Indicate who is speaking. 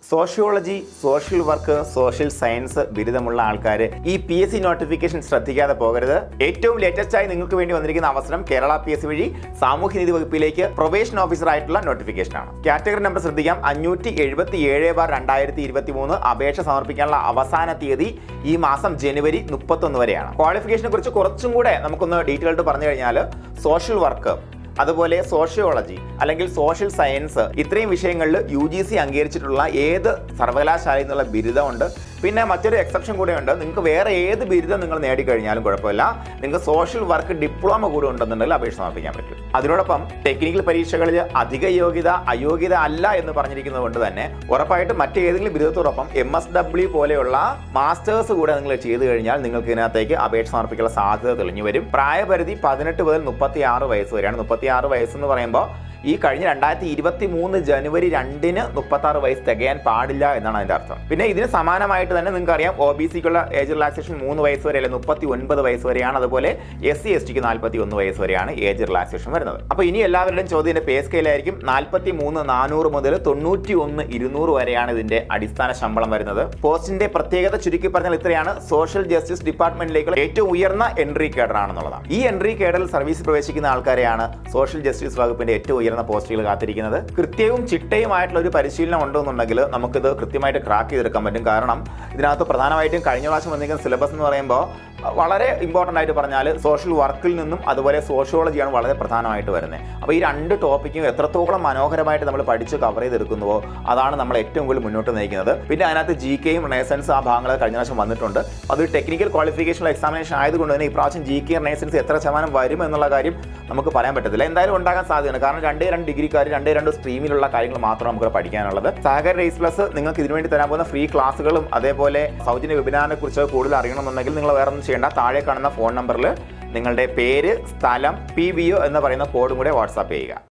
Speaker 1: Sociology, social work, social science ബിരുദമുള്ള ആൾക്കാർ ഈ PSC നോട്ടിഫിക്കേഷൻ ശ്രദ്ധിക്കാതെ പോകരുത്. ഏറ്റവും ലേറ്റസ്റ്റ് ആയി നിങ്ങൾക്ക് വേണ്ടി വന്നിരിക്കുന്ന അവസരം കേരള PSC വഴി സാമൂഹ്യനീതി വകുപ്പിലേക്ക് പ്രൊബേഷൻ ഓഫീസർ ആയിട്ടുള്ള നോട്ടിഫിക്കേഷനാണ്. കാറ്റഗറി നമ്പർ ശ്രദ്ധിക്കാം, 577/2023. അപേക്ഷ സമർപ്പിക്കാനുള്ള അവസാന തീയതി ഈ മാസം ജനുവരി 31 വരെയാണ്. ക്വാളിഫിക്കേഷനെ കുറിച്ച് കുറച്ചും കൂടെ നമുക്കൊന്ന് ഡീറ്റെയിൽഡ് പറഞ്ഞു കഴിഞ്ഞാൽ സോഷ്യൽ വർക്ക്, അതുപോലെ സോഷ്യോളജി അല്ലെങ്കിൽ സോഷ്യൽ സയൻസ്, ഇത്രയും വിഷയങ്ങളിൽ UGC അംഗീകരിച്ചിട്ടുള്ള ഏത് സർവകലാശാലയിൽ നിന്നുള്ള ബിരുദമുണ്ട്. പിന്നെ മറ്റൊരു എക്സെപ്ഷൻ കൂടെയുണ്ട്, നിങ്ങൾക്ക് വേറെ ഏത് ബിരുദം നിങ്ങൾ നേടിക്കഴിഞ്ഞാലും കുഴപ്പമില്ല, നിങ്ങൾക്ക് സോഷ്യൽ വർക്ക് ഡിപ്ലോമ കൂടെ ഉണ്ടെന്നുണ്ടെങ്കിൽ അപേക്ഷ സമർപ്പിക്കാൻ പറ്റും. അതിനോടൊപ്പം ടെക്നിക്കൽ പരീക്ഷകളിൽ അധിക യോഗ്യത അയോഗ്യത അല്ല എന്ന് പറഞ്ഞിരിക്കുന്നത് കൊണ്ട് തന്നെ ഉറപ്പായിട്ടും മറ്റേതെങ്കിലും ബിരുദത്തോടൊപ്പം MSW പോലെയുള്ള മാസ്റ്റേഴ്സ് കൂടെ നിങ്ങൾ ചെയ്തു കഴിഞ്ഞാൽ നിങ്ങൾക്ക് ഇതിനകത്തേക്ക് അപേക്ഷ സമർപ്പിക്കാനുള്ള സാധ്യത തെളിഞ്ഞു വരും. പ്രായപരിധി 18 മുതൽ 36 വയസ്സ് വരെയാണ്. 36 വയസ്സെന്ന് പറയുമ്പോൾ ഈ കഴിഞ്ഞ 2023 ജനുവരി 2 36 വയസ്സ് തികയാൻ പാടില്ല എന്നാണ് അതിന്റെ അർത്ഥം. പിന്നെ ഇതിന് സമാനമായിട്ട് തന്നെ നിങ്ങൾക്ക് അറിയാം, OBCക്കുള്ള ഏജ് റിലാക്സേഷൻ 3 വയസ്സ് വരെ അല്ലെ 39 വയസ്സ് വരെയാണ്. അതുപോലെ SC STക്ക് 41 വയസ്സ് വരെയാണ് ഏജ് റിലാക്സേഷൻ വരുന്നത്. അപ്പോൾ ഇനി എല്ലാവരുടെയും ചോദ്യം പേ സ്കെയിലായിരിക്കും. 43,400 മുതൽ 91,200 വരെയാണ് ഇതിന്റെ അടിസ്ഥാന ശമ്പളം വരുന്നത്. പോസ്റ്റിന്റെ പ്രത്യേകത ചുരുക്കി പറഞ്ഞാൽ ഇത്രയാണ്: സോഷ്യൽ ജസ്റ്റിസ് ഡിപ്പാർട്ട്മെന്റിലേക്കുള്ള ഏറ്റവും ഉയർന്ന എൻട്രി കേഡർ ആണെന്നുള്ളതാണ്. ഈ എൻട്രി കേഡറിൽ സർവീസിൽ പ്രവേശിക്കുന്ന ആൾക്കാരെയാണ് സോഷ്യൽ ജസ്റ്റിസ് വകുപ്പിന്റെ ഏറ്റവും ഉയർന്ന പോസ്റ്റുകൾ കാത്തിരിക്കുന്നത്. കൃത്യവും ചിട്ടയുമായിട്ടുള്ള ഒരു പരിശീലനം ഉണ്ടെന്നുണ്ടെങ്കിൽ നമുക്കിത് കൃത്യമായിട്ട് ക്രാക്ക് ചെയ്തെടുക്കാൻ പറ്റും. കാരണം ഇതിനകത്ത് പ്രധാനമായിട്ടും കഴിഞ്ഞ പ്രാവശ്യം വന്നിരിക്കുന്ന സിലബസ് എന്ന് പറയുമ്പോൾ വളരെ ഇമ്പോർട്ടൻ്റ് ആയിട്ട് പറഞ്ഞാൽ സോഷ്യൽ വർക്കിൽ നിന്നും അതുപോലെ സോഷ്യോളജിയാണ് വളരെ പ്രധാനമായിട്ട് വരുന്നത്. അപ്പോൾ ഈ രണ്ട് ടോപ്പിക്കും എത്രത്തോളം മനോഹരമായിട്ട് നമ്മൾ പഠിച്ച് കവർ ചെയ്തെടുക്കുന്നുവോ അതാണ് നമ്മൾ ഏറ്റവും കൂടുതൽ മുന്നോട്ട് നയിക്കുന്നത്. പിന്നെ അതിനകത്ത് GKയും റിനൈസൻസ് ആ ഭാഗങ്ങൾ കഴിഞ്ഞ പ്രാവശ്യം വന്നിട്ടുണ്ട്. അത് ടെക്നിക്കൽ ക്വാളിഫിക്കേഷനുള്ള എക്സാമിനേഷൻ ആയതുകൊണ്ട് തന്നെ ഈ പ്രാവശ്യം GK റിനൈസൻസ് എത്ര ശതമാനം വരും എന്നുള്ള കാര്യം നമുക്ക് പറയാൻ പറ്റത്തില്ല. എന്തായാലും ഉണ്ടാകാൻ സാധ്യതയാണ്. കാരണം 2 ഡിഗ്രിക്കാർ 2 സ്ട്രീമിലുള്ള കാര്യങ്ങൾ മാത്രം നമുക്ക് പഠിക്കാനുള്ളത്. സാഗർ റേസ് പ്ലസ് നിങ്ങൾക്ക് ഇതിനുവേണ്ടി തരാൻ പോകുന്ന ഫ്രീ ക്ലാസ്സുകളും അതേപോലെ സൗജന്യ വെബിനാറിനെ കുറിച്ച് കൂടുതൽ അറിയണമെന്നുണ്ടെങ്കിൽ നിങ്ങൾ വേറെ ഒന്നും ചെയ്യേണ്ട. താഴെ കാണുന്ന ഫോൺ നമ്പറിൽ നിങ്ങളുടെ പേര്, സ്ഥലം, PBO എന്ന് പറയുന്ന കോഡും കൂടെ വാട്സാപ്പ് ചെയ്യുക.